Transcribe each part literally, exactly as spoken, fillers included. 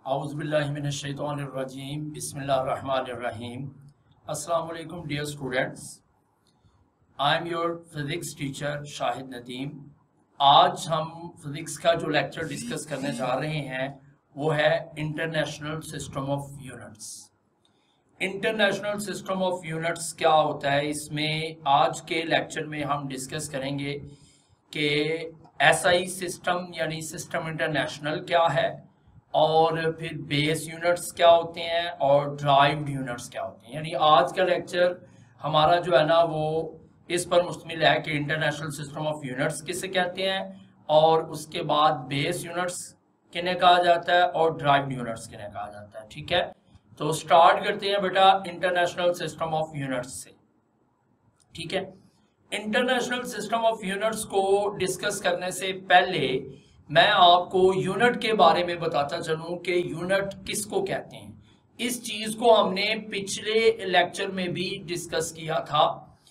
औज़ुबिल्लाहिमिनश्शैतानिर्रजीम बिस्मिल्लाहिर्रहमानिर्रहीम। अस्सलाम वालेकुम dear students, I am your physics teacher Shahid Nadeem. आज हम फिज़िक्स का जो लेक्चर डिस्कस करने जा रहे हैं वो है international system of units. International system of units क्या होता है, इसमें आज के लेक्चर में हम डिस्कस करेंगे कि एसआई सिस्टम यानी सिस्टम इंटरनेशनल क्या है, और फिर बेस यूनिट्स क्या होते हैं और ड्राइव्ड यूनिट्स क्या होते हैं। यानी आज का लेक्चर हमारा जो है ना वो इस पर मुश्तमिल है कि इंटरनेशनल सिस्टम ऑफ यूनिट्स किसे कहते हैं, और उसके बाद बेस यूनिट्स किन्हें कहा जाता है और ड्राइव्ड यूनिट्स किन्हें कहा जाता है। ठीक है, तो स्टार्ट करते हैं बेटा इंटरनेशनल सिस्टम ऑफ यूनिट्स से। ठीक है, इंटरनेशनल सिस्टम ऑफ यूनिट्स को डिस्कस करने से पहले मैं आपको यूनिट के बारे में बताता चलूं कि यूनिट किसको कहते हैं। इस चीज को हमने पिछले लेक्चर में भी डिस्कस किया था,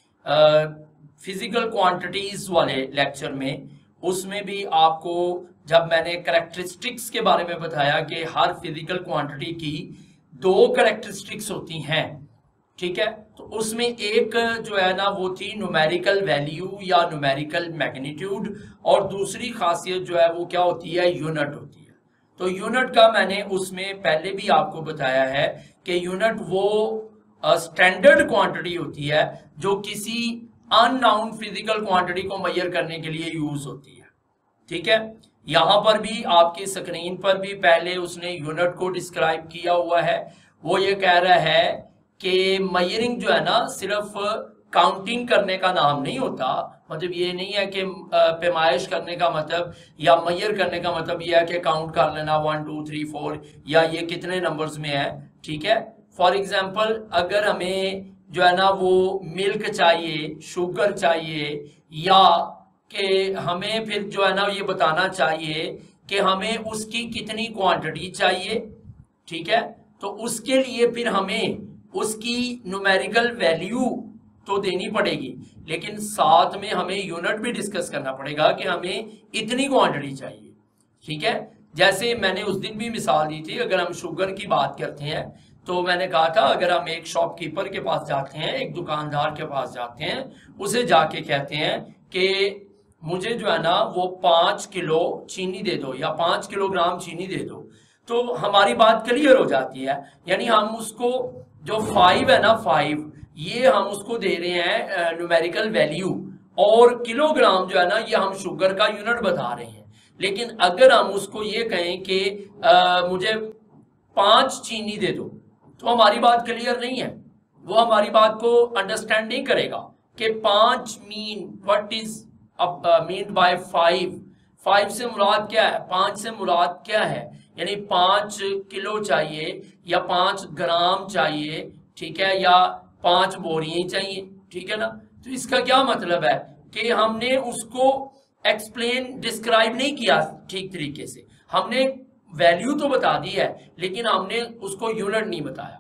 फिजिकल क्वांटिटीज वाले लेक्चर में। उसमें भी आपको जब मैंने कैरेक्टरिस्टिक्स के बारे में बताया कि हर फिजिकल क्वांटिटी की दो कैरेक्टरिस्टिक्स होती हैं, ठीक है, तो उसमें एक जो है ना वो थी न्यूमेरिकल वैल्यू या न्यूमेरिकल मैग्नीट्यूड, और दूसरी खासियत जो है वो क्या होती है, यूनिट होती है। तो यूनिट का मैंने उसमें पहले भी आपको बताया है कि यूनिट वो स्टैंडर्ड क्वांटिटी होती है जो किसी अननाउन फिजिकल क्वांटिटी को मेजर करने के लिए यूज होती है। ठीक है, यहां पर भी आपकी स्क्रीन पर भी पहले उसने यूनिट को डिस्क्राइब किया हुआ है। वो ये कह रहा है कि मेजरिंग जो है ना सिर्फ काउंटिंग करने का नाम नहीं होता। मतलब ये नहीं है कि पैमाइश करने का मतलब या मेजर करने का मतलब ये है कि काउंट कर लेना वन टू थ्री फोर या ये कितने नंबर्स में है। ठीक है, फॉर एग्जांपल अगर हमें जो है ना वो मिल्क चाहिए, शुगर चाहिए, या कि हमें फिर जो है ना ये बताना चाहिए कि हमें उसकी कितनी क्वांटिटी चाहिए। ठीक है, तो उसके लिए फिर हमें उसकी न्यूमेरिकल वैल्यू तो देनी पड़ेगी, लेकिन साथ में हमें यूनिट भी डिस्कस करना पड़ेगा कि हमें इतनी क्वांटिटी चाहिए। ठीक है, जैसे मैंने उस दिन भी मिसाल दी थी, अगर हम शुगर की बात करते हैं तो मैंने कहा था अगर हम एक शॉपकीपर के पास जाते हैं, एक दुकानदार के पास जाते हैं, उसे जाके कहते हैं कि मुझे जो है ना वो पाँच किलो चीनी दे दो या पाँच किलोग्राम चीनी दे दो, तो हमारी बात क्लियर हो जाती है। यानी हम उसको जो फाइव है ना फाइव ये हम उसको दे रहे हैं न्यूमेरिकल वैल्यू, और किलोग्राम जो है ना ये हम शुगर का यूनिट बता रहे हैं। लेकिन अगर हम उसको ये कहें कि आ, मुझे पांच चीनी दे दो, तो हमारी बात क्लियर नहीं है, वो हमारी बात को अंडरस्टैंड नहीं करेगा कि पांच mean what is mean by five. Five से मुराद क्या है, पांच से मुराद क्या है, यानी पांच किलो चाहिए या पांच ग्राम चाहिए, ठीक है, या पांच बोरियां चाहिए। ठीक है ना, तो इसका क्या मतलब है कि हमने उसको एक्सप्लेन डिस्क्राइब नहीं किया ठीक तरीके से। हमने वैल्यू तो बता दी है लेकिन हमने उसको यूनिट नहीं बताया।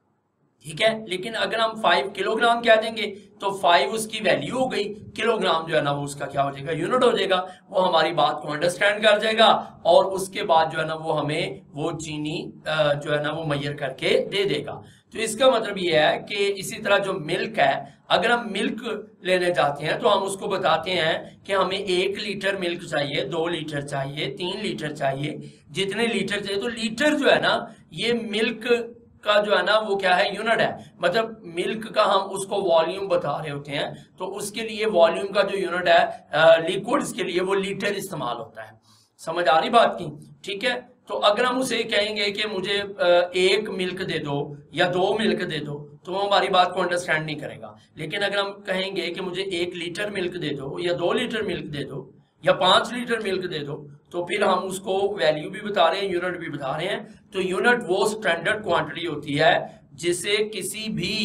ठीक है, लेकिन अगर हम फाइव किलोग्राम कह देंगे तो फाइव उसकी वैल्यू हो गई, किलोग्राम जो है ना वो उसका क्या हो जाएगा, यूनिट हो जाएगा। वो हमारी बात को अंडरस्टैंड कर जाएगा और उसके बाद जो है ना वो हमें वो चीनी जो है ना वो मेजर करके दे देगा। तो इसका मतलब ये है कि इसी तरह जो मिल्क है, अगर हम मिल्क लेने जाते हैं तो हम उसको बताते हैं कि हमें एक लीटर मिल्क चाहिए, दो लीटर चाहिए, तीन लीटर चाहिए, जितने लीटर चाहिए। तो लीटर जो है ना ये मिल्क का जो है ना वो क्या है, यूनिट है। मतलब मिल्क का हम उसको वॉल्यूम बता रहे होते हैं, तो उसके लिए वॉल्यूम का जो यूनिट है लिक्विड्स के लिए वो लीटर इस्तेमाल होता है। समझ आ रही बात की? ठीक है, तो अगर हम उसे कहेंगे कि मुझे एक मिल्क दे दो या दो मिल्क दे दो, तो वो हमारी बात को अंडरस्टैंड नहीं करेगा। लेकिन अगर हम कहेंगे कि मुझे एक लीटर मिल्क दे दो या दो लीटर मिल्क दे दो या पांच लीटर मिल्क दे दो, तो फिर हम उसको वैल्यू भी बता रहे हैं, यूनिट भी बता रहे हैं। तो यूनिट वो स्टैंडर्ड क्वांटिटी होती है जिसे किसी भी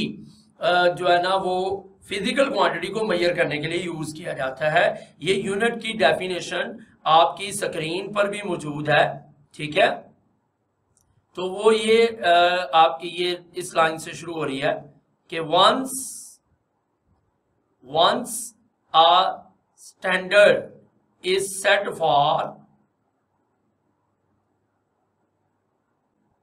जो है ना वो फिजिकल क्वांटिटी को मेजर करने के लिए यूज किया जाता है। ये यूनिट की डेफिनेशन आपकी स्क्रीन पर भी मौजूद है। ठीक है, तो वो ये आपकी ये इस लाइन से शुरू हो रही है कि once once a standard is set for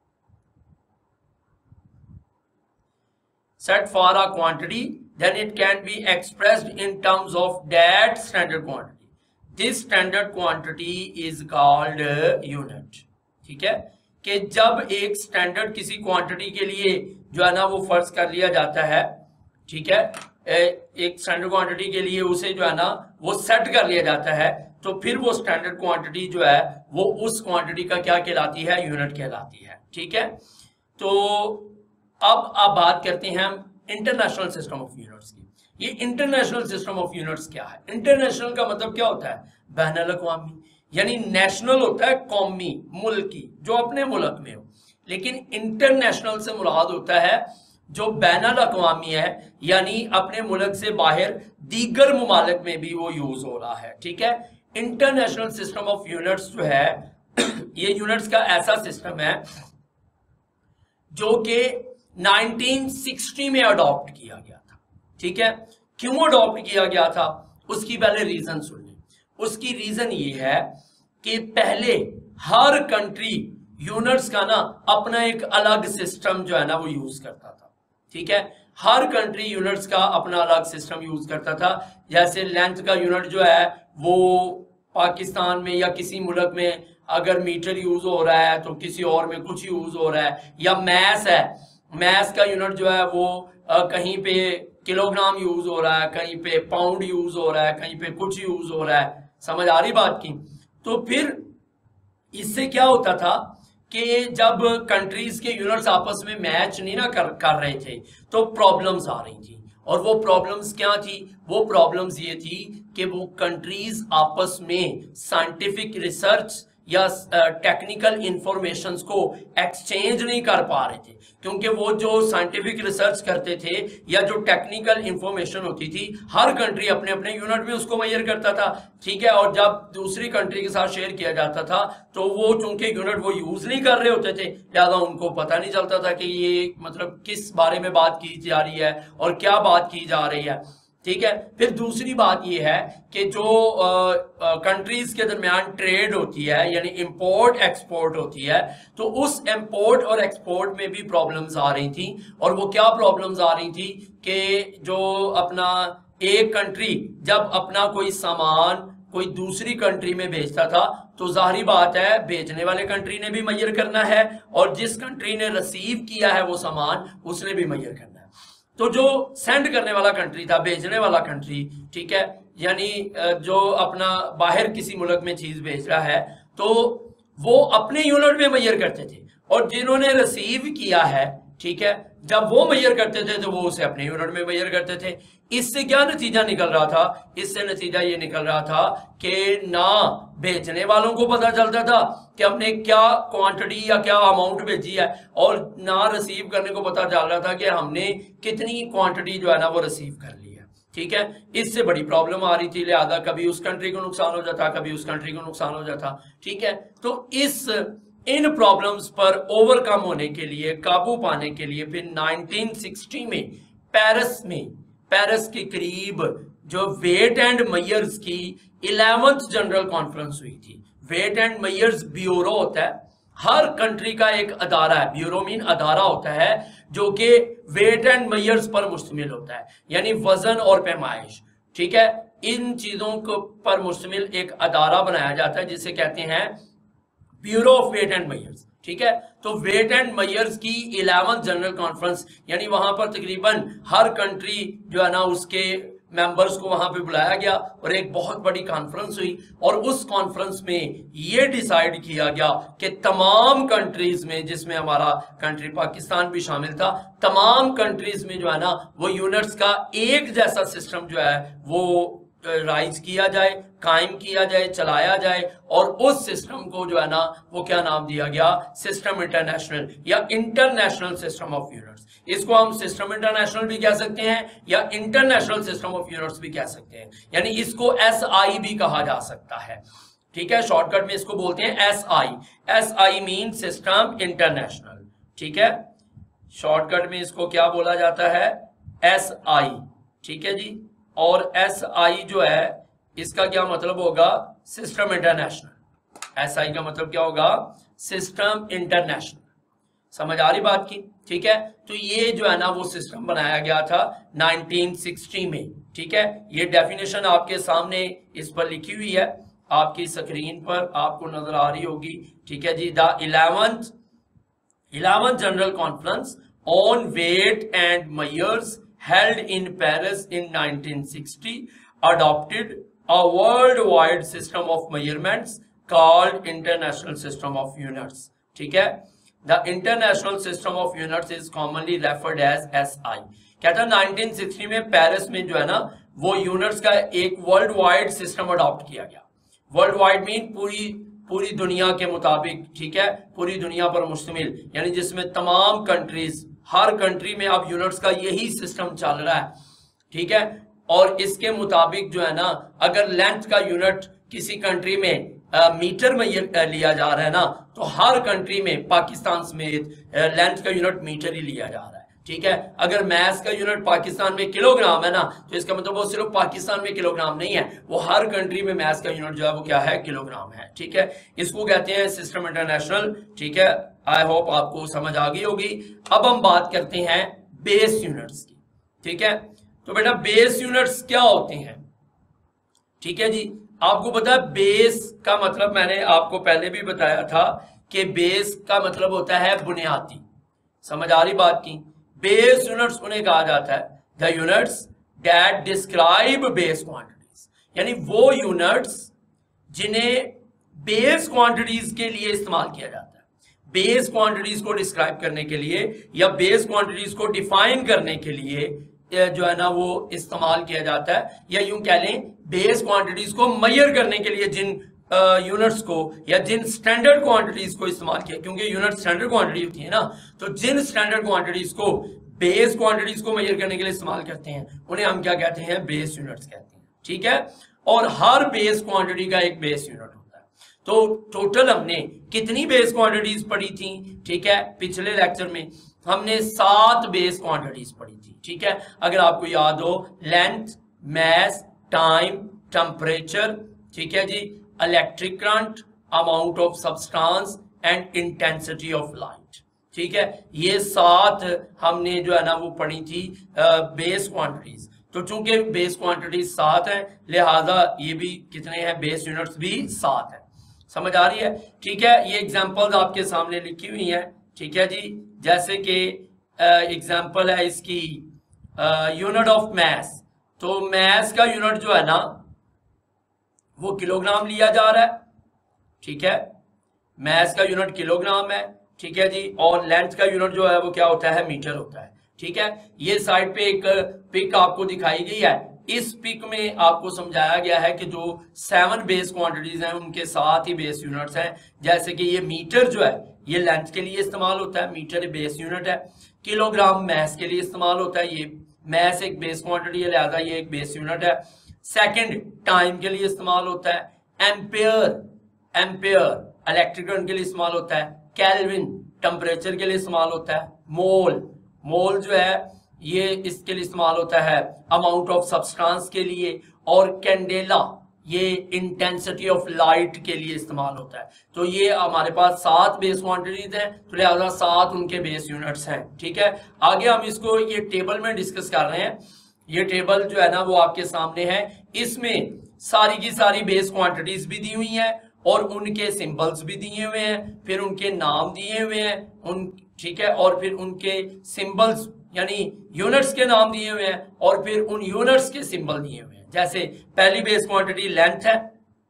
set for a quantity, then it can be expressed in terms of that standard quantity. This standard quantity is called unit. ठीक है, कि जब एक स्टैंडर्ड किसी क्वांटिटी के लिए जो है ना वो फर्ज कर लिया जाता है, ठीक है, एक स्टैंडर्ड क्वांटिटी के लिए उसे जो है ना वो सेट कर लिया जाता है, तो फिर वो स्टैंडर्ड क्वांटिटी जो है वो उस क्वांटिटी का क्या कहलाती है, यूनिट कहलाती है। ठीक है, तो अब आप बात करते हैं हम इंटरनेशनल सिस्टम ऑफ यूनिट्स की। ये इंटरनेशनल सिस्टम ऑफ यूनिट्स क्या है? इंटरनेशनल का मतलब क्या होता है? बैनुल अक़वामी, यानी नेशनल होता है कौमी, मुल्की, जो अपने मुल्क में हो, लेकिन इंटरनेशनल से मुराद होता है जो बैनुल अक़वामी है, यानी अपने मुल्क से बाहर दीगर मुमालिक में भी वो यूज हो रहा है। ठीक है, इंटरनेशनल सिस्टम ऑफ यूनिट्स जो है ये यूनिट्स का ऐसा सिस्टम है जो कि नाइनटीन सिक्सटी में अडॉप्ट किया गया था। ठीक है, क्यों अडॉप्ट किया गया था उसकी पहले रीजन सुन लें। उसकी रीजन ये है कि पहले हर कंट्री यूनिट्स का ना अपना एक अलग सिस्टम जो है ना वो यूज करता था। ठीक है, हर कंट्री यूनिट्स का अपना अलग सिस्टम यूज करता था। जैसे लेंथ का यूनिट जो है वो पाकिस्तान में या किसी मुल्क में अगर मीटर यूज हो रहा है तो किसी और में कुछ यूज हो रहा है, या मैस है, मैस का यूनिट जो है वो आ, कहीं पे किलोग्राम यूज हो रहा है, कहीं पे पाउंड यूज हो रहा है, कहीं पे कुछ यूज हो रहा है। समझ आ रही बात की? तो फिर इससे क्या होता था कि जब कंट्रीज के यूनिट्स आपस में मैच नहीं ना कर, कर रहे थे तो प्रॉब्लम्स आ रही थी। और वो प्रॉब्लम्स क्या थी? वो प्रॉब्लम्स ये थी कि वो कंट्रीज आपस में साइंटिफिक रिसर्च या टेक्निकल इंफॉर्मेशन को एक्सचेंज नहीं कर पा रहे थे, क्योंकि वो जो साइंटिफिक रिसर्च करते थे या जो टेक्निकल इंफॉर्मेशन होती थी हर कंट्री अपने अपने यूनिट में उसको मेजर करता था। ठीक है, और जब दूसरी कंट्री के साथ शेयर किया जाता था तो वो चूंकि यूनिट वो यूज नहीं कर रहे होते थे, लिहाजा उनको पता नहीं चलता था कि ये मतलब किस बारे में बात की जा रही है और क्या बात की जा रही है। ठीक है, फिर दूसरी बात यह है कि जो कंट्रीज के दरमियान ट्रेड होती है यानी इंपोर्ट एक्सपोर्ट होती है, तो उस इंपोर्ट और एक्सपोर्ट में भी प्रॉब्लम्स आ रही थी। और वो क्या प्रॉब्लम्स आ रही थी कि जो अपना एक कंट्री जब अपना कोई सामान कोई दूसरी कंट्री में भेजता था तो जाहिर बात है भेजने वाले कंट्री ने भी मेजर करना है और जिस कंट्री ने रिसीव किया है वो सामान उसने भी मेजर करना है। तो जो सेंड करने वाला कंट्री था, भेजने वाला कंट्री, ठीक है, यानी जो अपना बाहर किसी मुल्क में चीज भेज रहा है तो वो अपने यूनिट में मेजर करते थे, और जिन्होंने रिसीव किया है, ठीक है, जब वो मेजर करते थे तो वो उसे अपने यूनिट में मेजर करते थे। इससे क्या नतीजा निकल रहा था? इससे नतीजा ये निकल रहा था कि ना भेजने वालों को पता चलता था कि हमने क्या क्वांटिटी या क्या अमाउंट भेजी है, और ना रिसीव करने को पता चल रहा था कि हमने कितनी क्वांटिटी जो है ना वो रिसीव कर ली है। ठीक है, इससे बड़ी प्रॉब्लम आ रही थी, लिहाजा कभी उस कंट्री को नुकसान हो जाता, कभी उस कंट्री को नुकसान हो जाता। ठीक है, तो इस इन प्रॉब्लम्स पर ओवरकम होने के लिए, काबू पाने के लिए फिर नाइनटीन सिक्सटी में पेरिस में पेरिस के करीब जो वेट एंड मेजर्स की इलेवेंथ जनरल कॉन्फ्रेंस हुई थी। वेट एंड मेजर्स ब्यूरो होता है, हर कंट्री का एक अदारा है, ब्यूरो मीन अदारा होता है जो कि वेट एंड मेजर्स पर मुश्तमिल होता है, यानी वजन और पैमाइश। ठीक है, इन चीजों को पर मुश्तमिल एक अदारा बनाया जाता है जिसे कहते हैं bureau of weight and measures. ठीक है, तो वेट एंड मेजर्स की इलेवेंथ जनरल कॉन्फ्रेंस, यानी वहां पर तकरीबन हर कंट्री जो है ना उसके मेंबर्स को वहां पे बुलाया गया और एक बहुत बड़ी कॉन्फ्रेंस हुई, और उस कॉन्फ्रेंस में ये डिसाइड किया गया कि तमाम कंट्रीज में, जिसमें हमारा कंट्री पाकिस्तान भी शामिल था, तमाम कंट्रीज में जो है ना वो यूनिट्स का एक जैसा सिस्टम जो है वो राइज किया जाए, कायम किया जाए, चलाया जाए, और उस सिस्टम को जो है ना वो क्या नाम दिया गया? सिस्टम इंटरनेशनल या इंटरनेशनल सिस्टम ऑफ यूनिट्स। इसको हम सिस्टम इंटरनेशनल भी कह सकते हैं या इंटरनेशनल सिस्टम ऑफ यूनिट्स भी कह सकते हैं, यानी इसको एस आई भी कहा जा सकता है। ठीक है, शॉर्टकट में इसको बोलते हैं S I. S I mean system international. ठीक है, शॉर्टकट में इसको क्या बोला जाता है? S I. ठीक है जी, और एस आई जो है इसका क्या मतलब होगा? System international. एस आई का मतलब क्या होगा? System international. समझ आ रही बात की, ठीक है। तो ये जो है ना वो सिस्टम बनाया गया था नाइनटीन सिक्सटी में, ठीक है। ये डेफिनेशन आपके सामने इस पर लिखी हुई है, आपकी स्क्रीन पर आपको नजर आ रही होगी, ठीक है जी। The eleventh eleventh general conference on weight and measures held in Paris in nineteen sixty adopted a worldwide system of measurements called International System of Units, ठीक है। The International System of Units is commonly referred as S I। कहता है nineteen sixty में Paris में जो है ना वो यूनिट्स का एक वर्ल्ड वाइड सिस्टम अडॉप्ट किया गया। वर्ल्ड वाइड मीन पूरी पूरी दुनिया के मुताबिक, ठीक है, पूरी दुनिया पर मुश्तमिल, यानी जिसमें तमाम कंट्रीज, हर कंट्री में अब यूनिट्स का यही सिस्टम चल रहा है, ठीक है। और इसके मुताबिक जो है ना अगर लेंथ का यूनिट किसी कंट्री में आ, मीटर में लिया जा रहा है ना तो हर कंट्री में पाकिस्तान समेत लेंथ का यूनिट मीटर ही लिया जा रहा है, ठीक है। अगर मैस का यूनिट पाकिस्तान में किलोग्राम है ना तो इसका मतलब वो सिर्फ पाकिस्तान में किलोग्राम नहीं है, वो हर कंट्री में मैस का यूनिट जो है वो क्या है, किलोग्राम है, ठीक है। इसको कहते हैं सिस्टम इंटरनेशनल, ठीक है। आई होप आपको समझ आ गई होगी। अब हम बात करते हैं बेस यूनिट्स की, ठीक है। तो बेटा बेस यूनिट्स क्या होते हैं, ठीक है जी। आपको पता है बेस का मतलब मैंने आपको पहले भी बताया था कि बेस का मतलब होता है बुनियादी, समझ आ रही बात की। बेस यूनिट्स उन्हें कहा जाता है the units that describe base quantities, यानी वो यूनिट्स जिन्हें बेस क्वांटिटीज के लिए इस्तेमाल किया जाता है। बेस क्वांटिटीज को डिस्क्राइब करने के लिए या बेस क्वांटिटीज को डिफाइन करने के लिए जो है ना वो इस्तेमाल किया जाता है, या यूं कह लें बेस क्वांटिटीज को मेजर करने के लिए जिन यूनिट्स को या जिन स्टैंडर्ड क्वांटिटीज को इस्तेमाल किया, क्योंकि यूनिट स्टैंडर्ड क्वांटिटी होती है ना, तो जिन स्टैंडर्ड क्वांटिटीज को बेस क्वांटिटीज को मेजर करने के लिए इस्तेमाल करते हैं उन्हें हम क्या कहते हैं, बेस यूनिट्स कहते हैं, ठीक है। और हर बेस क्वांटिटी का एक बेस यूनिट होता है। तो टोटल हमने कितनी बेस क्वांटिटीज पढ़ी थी, ठीक है। पिछले लेक्चर में हमने सात बेस क्वांटिटीज पढ़ी थी, ठीक है। अगर आपको याद हो, लेंथ, मैस, टाइम, टेम्परेचर, ठीक है जी, electric current, amount of substance and intensity of light, ठीक है। ये सात हमने जो है ना वो पढ़ी थी बेस क्वांटिटीज। तो चूंकि बेस क्वांटिटीज सात हैं लिहाजा ये भी कितने हैं, बेस यूनिट्स भी सात हैं। समझ आ रही है, ठीक है। ये एग्जांपल्स आपके सामने लिखी हुई हैं, ठीक है जी। जैसे कि एग्जांपल है इसकी यूनिट ऑफ मैस। तो मैस का यूनिट जो है ना वो किलोग्राम लिया जा रहा है, ठीक है। मैस का यूनिट किलोग्राम है, ठीक है जी। और लेंथ का यूनिट जो है वो क्या होता है, मीटर होता है, ठीक है। ये साइड पे एक पिक आपको दिखाई गई है। इस पिक में आपको समझाया गया है कि जो सेवन बेस क्वांटिटीज हैं उनके साथ ही बेस यूनिट्स हैं। जैसे कि ये मीटर जो है ये लेंथ के लिए इस्तेमाल होता है, मीटर बेस यूनिट है। किलोग्राम मैस के लिए इस्तेमाल होता है, ये मैस एक बेस क्वांटिटी है लिहाजा ये एक बेस यूनिट है। सेकंड, टाइम के लिए इस्तेमाल होता है। एम्पेयर एम्पेयर इलेक्ट्रिक करंट के लिए इस्तेमाल होता है। केल्विन टेम्परेचर के लिए इस्तेमाल होता है। मोल मोल जो है ये इसके लिए इस्तेमाल होता है अमाउंट ऑफ सब्सटेंस के लिए। और कैंडेला ये इंटेंसिटी ऑफ लाइट के लिए इस्तेमाल होता है। तो ये हमारे पास सात बेस क्वांटिटीज हैं, तो लिहाजा सात उनके बेस यूनिट्स हैं, ठीक है। आगे हम इसको ये टेबल में डिस्कस कर रहे हैं। ये टेबल जो है ना वो आपके सामने है। इसमें सारी की सारी बेस क्वांटिटीज भी दी हुई हैं और उनके सिंबल्स भी दिए हुए हैं, फिर उनके नाम दिए हुए हैं उन, ठीक है। और फिर उनके सिंबल्स यानी यूनिट्स के नाम दिए हुए हैं और फिर उन यूनिट्स के सिंबल दिए हुए हैं। जैसे पहली बेस क्वांटिटी लेंथ है,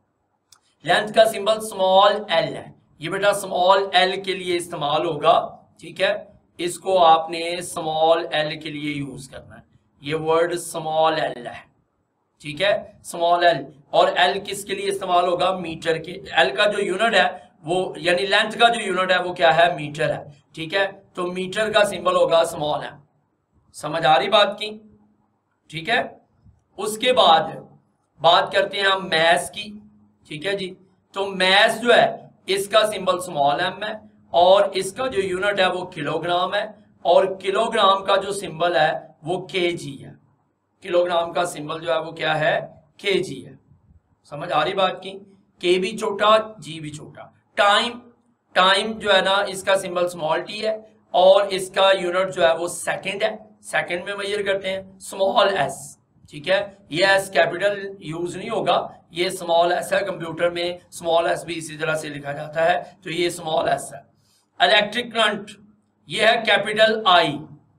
लेंथ का सिंबल स्मॉल एल है। ये बेटा स्मॉल एल के लिए इस्तेमाल होगा, ठीक है। इसको आपने स्मॉल एल के लिए यूज करना है। ये वर्ड स्मॉल एल है, ठीक है, स्मॉल एल। और एल किसके लिए इस्तेमाल होगा, मीटर के। एल का जो यूनिट है वो यानी लेंथ का जो यूनिट है वो क्या है, मीटर है, ठीक है। तो मीटर का सिंबल होगा स्मॉल एम। समझ आ रही बात की, ठीक है। उसके बाद बात करते हैं हम मैस की, ठीक है जी। तो मैस जो है इसका सिंबल स्मॉल एम है और इसका जो यूनिट है वो किलोग्राम है और किलोग्राम का जो सिंबल है वो केजी है। किलोग्राम का सिंबल जो है वो क्या है, केजी है। समझ आ रही बात की, के भी छोटा जी भी छोटा। टाइम टाइम जो है ना इसका सिंबल स्मॉल टी है और इसका यूनिट जो है वो सेकंड है, सेकंड में मेजर करते हैं, स्मॉल एस, ठीक है। ये एस कैपिटल यूज नहीं होगा, ये स्मॉल एस है, कंप्यूटर में स्मॉल एस भी इसी तरह से लिखा जाता है, तो ये स्मॉल एस है। इलेक्ट्रिक करंट ये है कैपिटल आई,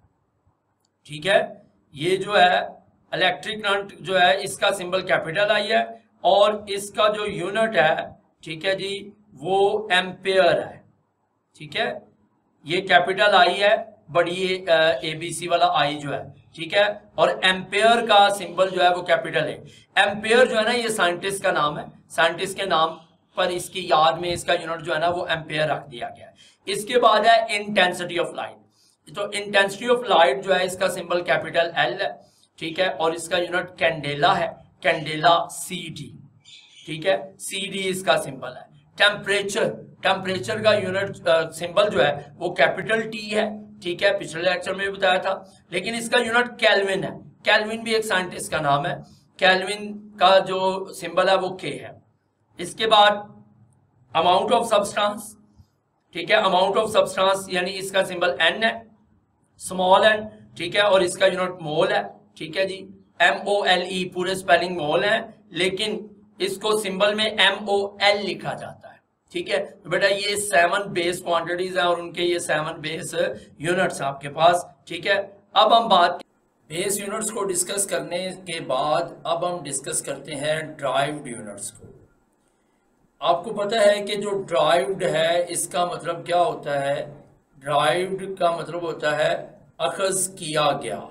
ठीक है। ये जो है इलेक्ट्रिक करंट जो है इसका सिंबल कैपिटल आई है और इसका जो यूनिट है, ठीक है जी, वो एम्पेयर है, ठीक है। ये कैपिटल आई है, बड़ी ए बी सी वाला आई जो है, ठीक है। और एम्पेयर का सिंबल जो है वो कैपिटल है। एम्पेयर जो है ना ये साइंटिस्ट का नाम है, साइंटिस्ट के नाम पर इसकी याद में इसका यूनिट जो है ना वो एम्पेयर रख दिया गया है। इसके बाद है इंटेंसिटी ऑफ लाइट, तो इंटेंसिटी ऑफ लाइट जो है इसका सिंबल कैपिटल एल है, ठीक है। और इसका यूनिट कैंडेला है, कैंडेला सी डी, ठीक है, सी डी इसका सिंबल है। टेम्परेचर, टेम्परेचर का यूनिट सिंबल जो है वो कैपिटल टी है, ठीक है, पिछले लेक्चर में भी बताया था। लेकिन इसका यूनिट केल्विन है, केल्विन भी एक साइंटिस्ट का नाम है, केल्विन का जो सिंबल है वो के है। इसके बाद अमाउंट ऑफ सब्सटेंस, ठीक है, अमाउंट ऑफ सब्सटेंस यानी इसका सिंबल एन है, स्मॉल एन, ठीक है। और इसका यूनिट मोल है, ठीक है जी, एम ओ एल ई, पूरे स्पेलिंग मोल है, लेकिन इसको सिंबल में एम ओ एल लिखा जाता है, ठीक है। तो बेटा ये सेवन बेस क्वांटिटीज हैं और उनके ये सेवन बेस यूनिट्स आपके पास, ठीक है। अब हम बात बेस यूनिट्स को डिस्कस करने के बाद अब हम डिस्कस करते हैं ड्राइव्ड यूनिट्स को। आपको पता है कि जो ड्राइव्ड है इसका मतलब क्या होता है? ड्राइव्ड का मतलब होता है अखज किया गया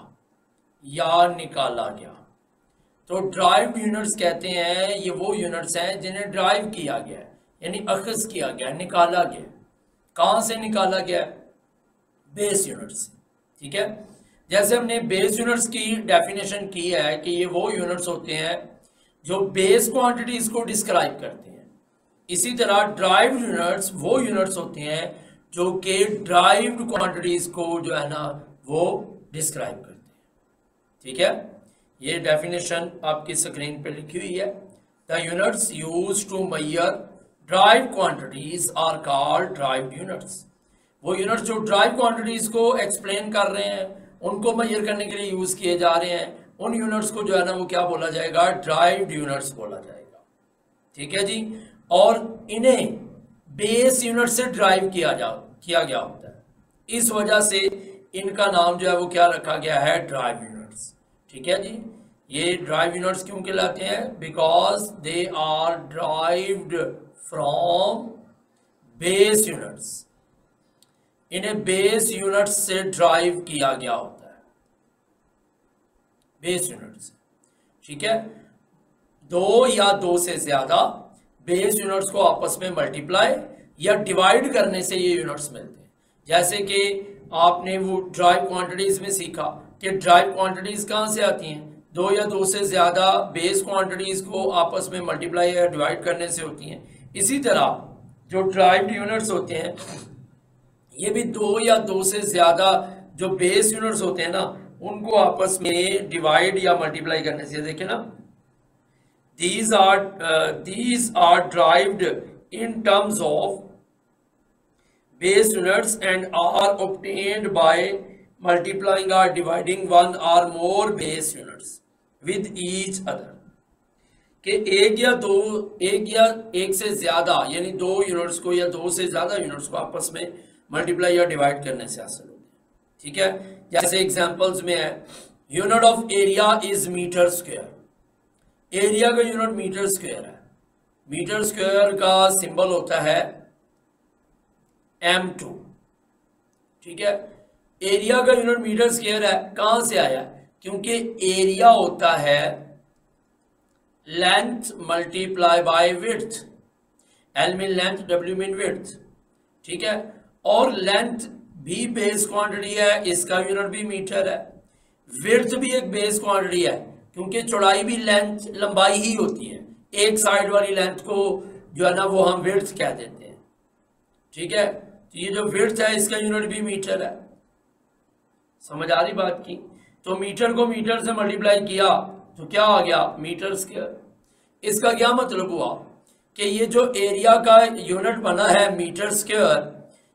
या निकाला गया। तो ड्राइव्ड यूनिट्स कहते हैं ये वो यूनिट्स हैं जिन्हें ड्राइव किया गया है, यानी अखज किया गया, निकाला गया। कहाँ से निकाला गया? बेस यूनिट्स से, ठीक है। जैसे हमने बेस यूनिट्स की डेफिनेशन की है कि ये वो यूनिट्स होते हैं जो बेस क्वांटिटीज को डिस्क्राइब करते हैं, इसी तरह ड्राइव्ड यूनिट्स वो यूनिट्स होते हैं जो कि ड्राइव्ड क्वांटिटीज को जो है ना वो डिस्क्राइब करते हैं, ठीक है। ये डेफिनेशन आपकी स्क्रीन पे लिखी हुई है। The units used to measure derived quantities are called derived units. वो यूनिट्स जो ड्राइव क्वांटिटीज को एक्सप्लेन कर रहे हैं, उनको मेजर करने के लिए यूज किए जा रहे हैं, उन यूनिट्स को जो है ना वो क्या बोला जाएगा? ड्राइव्ड यूनिट्स बोला जाएगा, ठीक है जी। और इन्हें बेस यूनिट से ड्राइव किया जा किया गया होता है, इस वजह से इनका नाम जो है वो क्या रखा गया है? ड्राइव यूनिट्स, ठीक है जी। ये ड्राइव यूनिट्स क्यों कहलाते हैं? Because they are derived from base units. इन्हें बेस यूनिट्स से ड्राइव किया गया होता है, बेस यूनिट्स, ठीक है। दो या दो से ज्यादा बेस यूनिट्स को आपस में मल्टीप्लाई या डिवाइड करने से ये यूनिट्स मिलते हैं। जैसे कि आपने वो ड्राइव क्वांटिटीज में सीखा कि ड्राइव क्वांटिटीज कहाँ से आती हैं? दो या दो से ज्यादा बेस क्वांटिटीज को आपस में मल्टीप्लाई या डिवाइड करने से होती हैं। इसी तरह जो ड्राइव्ड यूनिट्स होते हैं ये भी दो या दो से ज्यादा जो बेस यूनिट्स होते हैं ना उनको आपस में डिवाइड या मल्टीप्लाई करने से, देखें ना, these are uh, these are derived in terms of base units and are obtained by multiplying or dividing one or more base units with each other। कि एक या दो एक या एक से ज्यादा यानी दो यूनिट्स को या दो से ज्यादा यूनिट्स को आपस में मल्टीप्लाई या डिवाइड करने से हासिल होते हैं, ठीक है। जैसे एग्जांपल्स में है unit of area is metre square. Area का यूनिट मीटर स्क्वायर है। मीटर स्क्वायर का सिंबल होता है एम टू, ठीक है। एरिया का यूनिट मीटर स्क्वायर है, कहां से आया? क्योंकि एरिया होता है length multiply by width. L mean length, W mean width, ठीक है। और लेंथ भी बेस क्वांटिटी है, इसका यूनिट भी मीटर है। विड्थ भी एक बेस क्वांटिटी है क्योंकि चौड़ाई भी लेंथ लंबाई ही होती है। एक साइड वाली लेंथ को जो है ना वो हम विड्थ कह देते हैं, ठीक है। तो ये जो विड्थ है इसका यूनिट भी मीटर है। समझ आ रही बात की? तो मीटर को मीटर से मल्टीप्लाई किया तो क्या आ गया? Metre square. इसका क्या मतलब हुआ कि ये जो एरिया का यूनिट बना है मीटर स्क्वायर,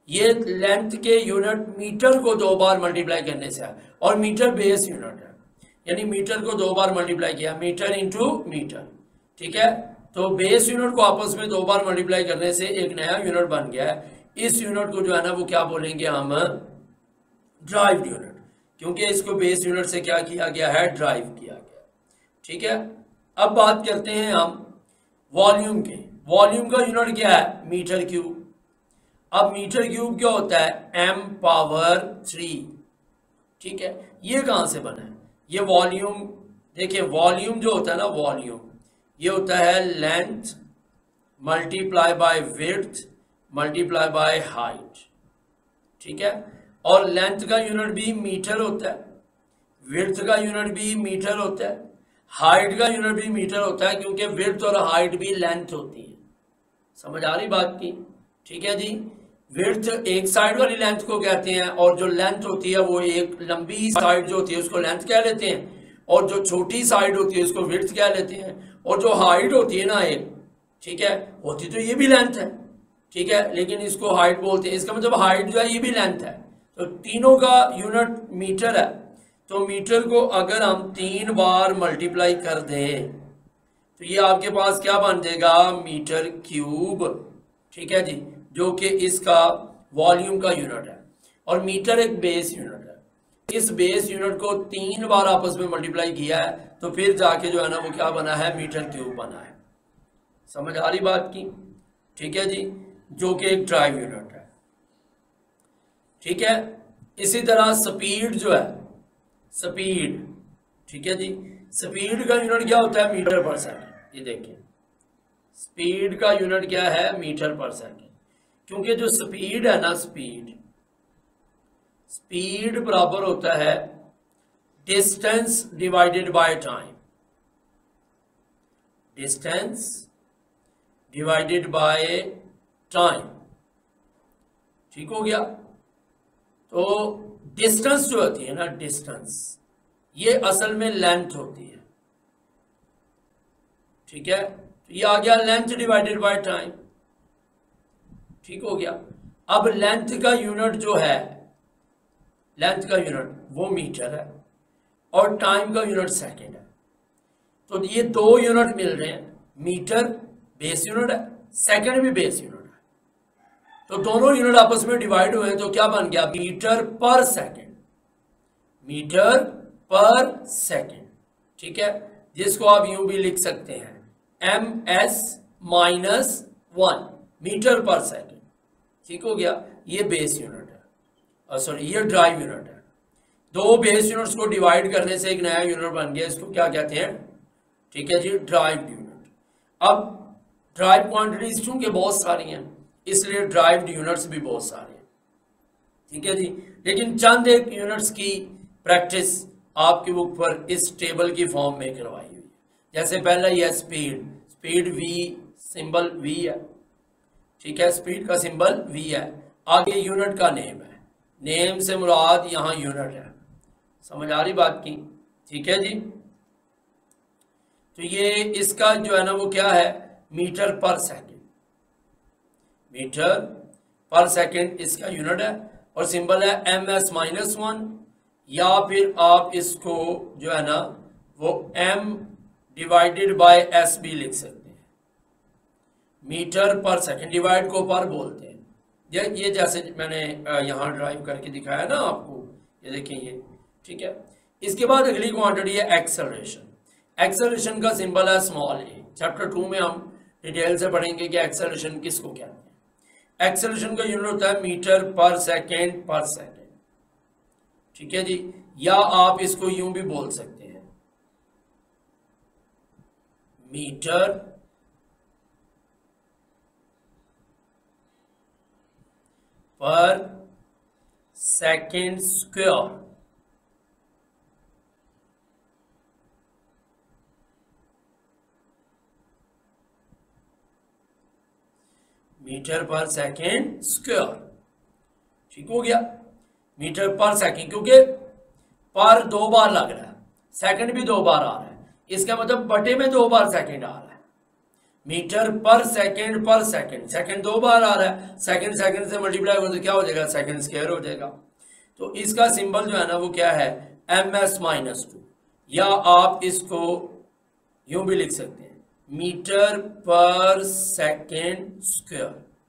ये लेंथ के यूनिट मीटर को दो बार मल्टीप्लाई करने से है, और मीटर बेस यूनिट है, यानी मीटर को दो बार मल्टीप्लाई किया, मीटर इंटू मीटर, ठीक है। तो बेस यूनिट को आपस में दो बार मल्टीप्लाई करने से एक नया यूनिट बन गया है। इस यूनिट को जो है ना वो क्या बोलेंगे हम, ड्राइव्ड यूनिट, क्योंकि इसको बेस यूनिट से क्या किया गया है, ड्राइव किया गया, ठीक है। अब बात करते हैं हम वॉल्यूम के। वॉल्यूम का यूनिट क्या है, मीटर क्यूब। अब मीटर क्यूब क्या होता है, एम पावर थ्री, ठीक है। ये कहाँ से बना है, ये वॉल्यूम, देखिए वॉल्यूम जो होता है ना, वॉल्यूम ये होता है length multiply by width multiply by height, ठीक है। और लेंथ का यूनिट भी मीटर होता है, विड्थ का यूनिट भी मीटर होता है, हाइट का यूनिट भी मीटर होता है, क्योंकि विड्थ और हाइट भी लेंथ होती है। समझ आ रही बात की, ठीक है जी। विड्थ एक साइड वाली लेंथ को कहते हैं, और जो लेंथ होती है वो एक लंबी साइड जो होती है उसको लेंथ कह लेते हैं, और जो छोटी साइड होती है उसको विड्थ कह लेते हैं, और जो हाइट होती है ना एक, ठीक है, होती तो ये भी लेंथ है, ठीक है, लेकिन इसको हाइट बोलते हैं। इसका मतलब हाइट जो है ये भी लेंथ है, तो तीनों का यूनिट मीटर है। तो मीटर को अगर हम तीन बार मल्टीप्लाई कर दें तो ये आपके पास क्या बन जाएगा, मीटर क्यूब, ठीक है जी, जो कि इसका वॉल्यूम का यूनिट है। और मीटर एक बेस यूनिट है, इस बेस यूनिट को तीन बार आपस में मल्टीप्लाई किया है तो फिर जाके जो है ना वो क्या बना है, मीटर क्यूब बना है। समझ आ रही बात की, ठीक है जी, जो कि एक ड्राइव यूनिट है, ठीक है। इसी तरह स्पीड जो है, स्पीड, ठीक है जी, स्पीड का यूनिट क्या होता है, मीटर पर सेकंड। ये देखिए स्पीड का यूनिट क्या है, मीटर पर सेकंड, क्योंकि जो स्पीड है ना, स्पीड स्पीड बराबर होता है distance divided by time, distance divided by time, ठीक हो गया। तो डिस्टेंस जो होती है ना, डिस्टेंस ये असल में लेंथ होती है, ठीक है। तो ये आ गया लेंथ डिवाइडेड बाय टाइम, ठीक हो गया। अब लेंथ का यूनिट जो है, लेंथ का यूनिट वो मीटर है, और टाइम का यूनिट सेकंड है। तो ये दो यूनिट मिल रहे हैं, मीटर बेस यूनिट है, सेकंड भी बेस यूनिट है, तो दोनों यूनिट आपस में डिवाइड हुए तो क्या बन गया, metre per second, metre per second, ठीक है, जिसको आप यूं भी लिख सकते हैं M S minus one, metre per second, ठीक हो गया। ये बेस यूनिट है, सॉरी ये ड्राइव यूनिट है। दो बेस यूनिट्स को डिवाइड करने से एक नया यूनिट बन गया, इसको क्या कहते हैं, ठीक है जी, ड्राइव्ड यूनिट। अब ड्राइव क्वांटिटीज चूंकि बहुत सारी हैं इसलिए ड्राइव्ड यूनिट्स भी बहुत सारे हैं, ठीक है जी। लेकिन चंद एक यूनिट्स की प्रैक्टिस आपकी बुक पर इस टेबल की फॉर्म में करवाई हुई है। जैसे पहला ये speed, speed V, symbol V है, ठीक है, स्पीड का सिंबल वी है। आगे यूनिट का नेम है, नेम से मुराद यहाँ यूनिट है। समझ आ रही बात की, ठीक है जी। तो ये इसका जो है ना वो क्या है, metre per second, metre per second इसका यूनिट है, और सिंबल है एम एस माइनस वन, या फिर आप इसको जो है ना वो एम डिवाइडेड बाय एस भी लिख सकते हैं। मीटर पर सेकंड, डिवाइड को पर बोलते हैं। ये ये जैसे मैंने यहाँ ड्राइव करके दिखाया ना आपको, ये देखिए ये, ठीक है। इसके बाद अगली क्वांटिटी है एक्सेलरेशन। एक्सेलरेशन का सिंबल है स्मॉल ए। चैप्टर टू में हम डिटेल से पढ़ेंगे कि एक्सेलरेशन किसको कहते हैं। एक्सेलरेशन का यूनिट होता है मीटर पर सेकेंड पर सेकेंड, ठीक है जी, या आप इसको यूं भी बोल सकते हैं metre per second square, metre per second square, ठीक हो गया। मीटर पर सेकेंड, क्योंकि पर दो बार लग रहा है, सेकंड भी दो बार आ रहा है, इसका मतलब बटे में दो बार सेकंड आ रहा है। मीटर पर सेकंड पर सेकंड, सेकंड दो बार आ रहा है, सेकंड सेकंड से मल्टीप्लाई हो तो क्या हो जाएगा, सेकंड स्क्वायर हो जाएगा। तो इसका सिंबल जो है ना वो क्या है, एम एस माइनस टू, या आप इसको यूं भी लिख सकते हैं, मीटर पर सेकंड स्क्वायर।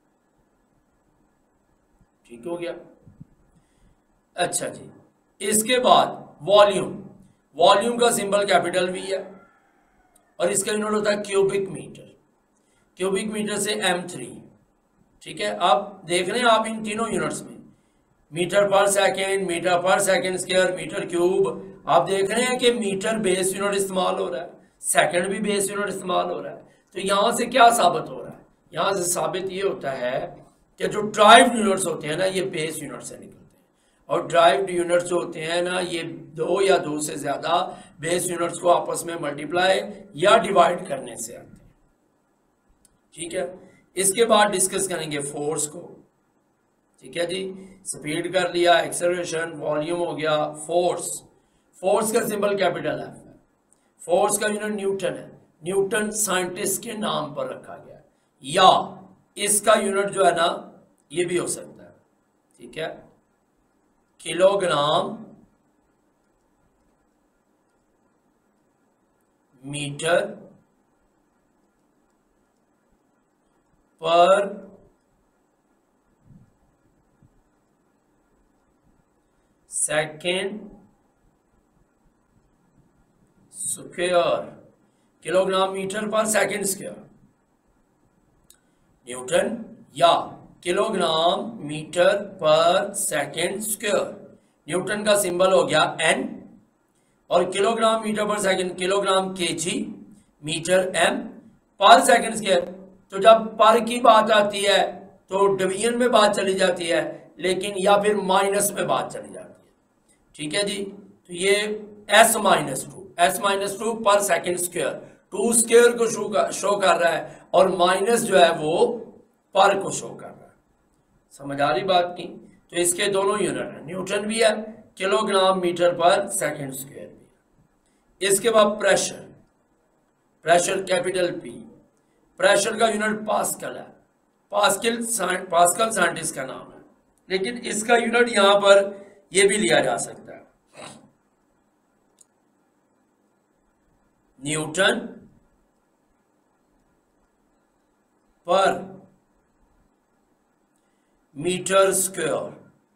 ठीक हो गया। अच्छा जी, इसके बाद वॉल्यूम, वॉल्यूम का सिंबल कैपिटल वी है और इसका यूनिट होता है क्यूबिक मीटर, क्यूबिक मीटर से एम थ्री। ठीक है, अब देख रहे हैं आप इन तीनों यूनिट्स में, metre per second, metre per second square, metre cube, आप देख रहे हैं कि मीटर बेस यूनिट इस्तेमाल हो रहा है, सेकंड भी बेस यूनिट इस्तेमाल हो रहा है। तो यहां से क्या साबित हो रहा है, यहां से साबित ये होता है कि जो ड्राइव्ड यूनिट्स होते हैं ना ये बेस यूनिट से निकलते हैं, और ड्राइव्ड यूनिट्स जो होते हैं ना ये दो या दो से ज्यादा बेस यूनिट्स को आपस में मल्टीप्लाई या डिवाइड करने से आते हैं। ठीक है, इसके बाद डिस्कस करेंगे फोर्स को। ठीक है जी, स्पीड कर लिया, एक्सेलरेशन, वॉल्यूम हो गया, फोर्स, फोर्स का सिंबल कैपिटल एफ है, फोर्स का यूनिट न्यूटन है, न्यूटन साइंटिस्ट के नाम पर रखा गया है, या इसका यूनिट जो है ना ये भी हो सकता है। ठीक है, kilogram metre per second square, kilogram metre per second square newton, या kilogram metre per second square, newton का सिंबल हो गया एन, और kilogram metre per second, kilogram KG, metre M, per second square. तो जब पर की बात आती है तो डिवीजन में बात चली जाती है, लेकिन या फिर माइनस में बात चली जाती है। ठीक है जी, तो ये S minus two, S minus two per second square, two square को शो कर, शो कर रहा है, और माइनस जो है वो पर को शो कर रहा है। समझ आ रही बात की? तो इसके दोनों यूनिट है, न्यूटन भी है, kilogram metre per second square भी है। इसके बाद pressure, pressure capital P, pressure का यूनिट पास्कल है, पास्कल पास्कल साइंटिस्ट का नाम है, लेकिन इसका यूनिट यहां पर यह भी लिया जा सकता है, newton per metre square.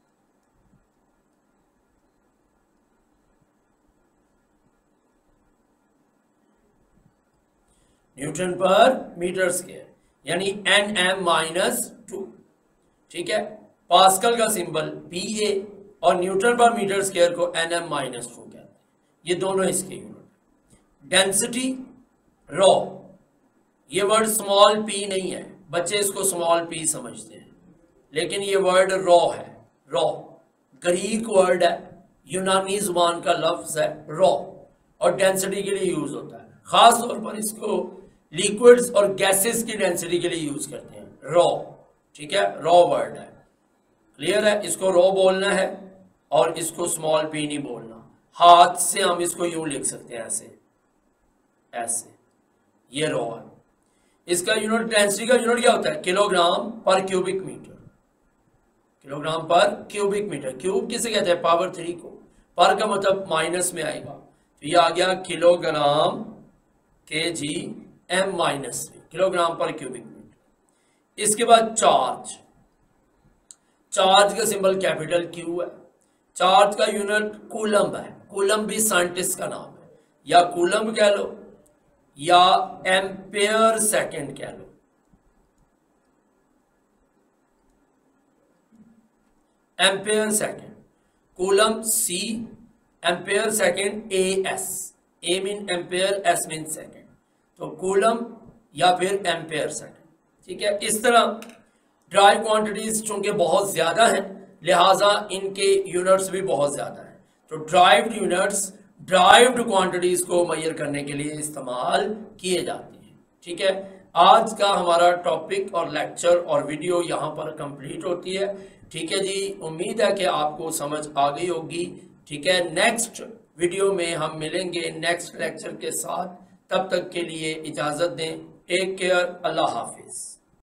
Newton per metre square यानी एन एम माइनस टू। ठीक है, पास्कल का सिंबल पी ए और न्यूटन पर मीटर स्क्वायर को एन एम माइनस टू कहते हैं, ये दोनों इसके यूनिट। डेंसिटी रॉ, ये वर्ड स्मॉल पी नहीं है, बच्चे इसको स्मॉल पी समझते हैं, लेकिन ये वर्ड रॉ है, रॉ ग्रीक वर्ड है, यूनानी जुबान का लफ्ज है रॉ, और डेंसिटी के लिए यूज होता है, खास तौर पर इसको लिक्विड्स और गैसेस की डेंसिटी के लिए यूज करते हैं, रॉ। ठीक है, रॉ वर्ड है, क्लियर है? इसको रॉ बोलना है और इसको स्मॉल पी नहीं बोलना। हाथ से हम इसको यूं लिख सकते हैं, ऐसे ऐसे, ये रॉ है। इसका यूनिट, डेंसिटी का यूनिट क्या होता है, kilogram per cubic metre, kilogram per cubic metre. Cube किसे कहते हैं, पावर थ्री को, पर का मतलब माइनस में आएगा, तो ये आ गया kilogram K G M minus three, kilogram per cubic metre. इसके बाद चार्ज, चार्ज का सिंबल कैपिटल क्यू है, चार्ज का यूनिट कूलम है, कूलम भी साइंटिस्ट का नाम है, या कूलम कह लो या एम्पेयर सेकेंड कह लो। Ampere second, coulomb C, ampere second A S, A mean ampere, S mean second, तो कूलम या फिर एम्पेयर सेकेंड। ठीक है, इस तरह ड्राई क्वांटिटीज चूंकि बहुत ज्यादा हैं, लिहाजा इनके यूनिट्स भी बहुत ज्यादा हैं, तो ड्राइव्ड यूनिट्स ड्राइव्ड क्वांटिटीज को मेजर करने के लिए इस्तेमाल किए जाते हैं। ठीक है, आज का हमारा टॉपिक और लेक्चर और वीडियो यहाँ पर कंप्लीट होती है। ठीक है जी, उम्मीद है कि आपको समझ आ गई होगी। ठीक है, नेक्स्ट वीडियो में हम मिलेंगे नेक्स्ट लेक्चर के साथ, तब तक के लिए इजाज़त दें। टेक केयर, अल्लाह हाफिज।